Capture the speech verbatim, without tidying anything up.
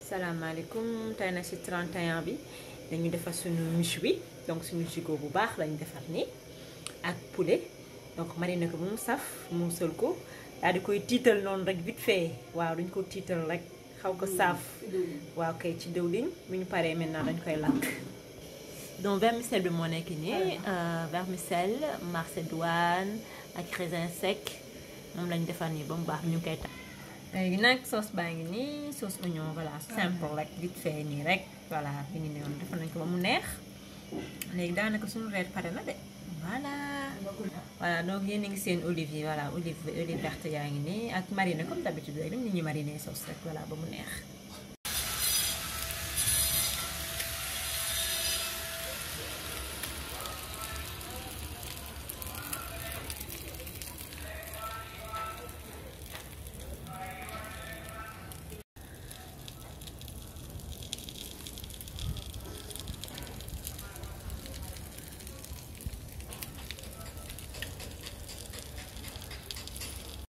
salaamaaleykum tey nag ci trente et un bi dañu defar suñu miche bi donc suñu gigot bu baax lañu defar nii ak poulet donc mariner ko ba mu saf mu sël ko daal di koy tiital noonu rek vite fait waaw dañ ko tiital rek xaw ko saaf waaw kay ci diwlin bu ñu paree maintenant dañ koy lakk. donc vermicelle bi moo nekk nii vermicelle macédoine ak raisin sec moom lañu defar nii ba mu baax ñu ngi koy tax. léegi nag sauce baa ngi nii sauce oignon voilà simple rek vite fait nii rek voilà bi ngi noonu defal nañ ko ba mu neex léegi daanaka suñu reer pare na de voilà. voilà donc yéen a ngi seen olive yi voilà olive olive verte yaa ngi nii ak mariner comme d'habitude rek ni ñuy mariner sauce rek voilà ba mu neex.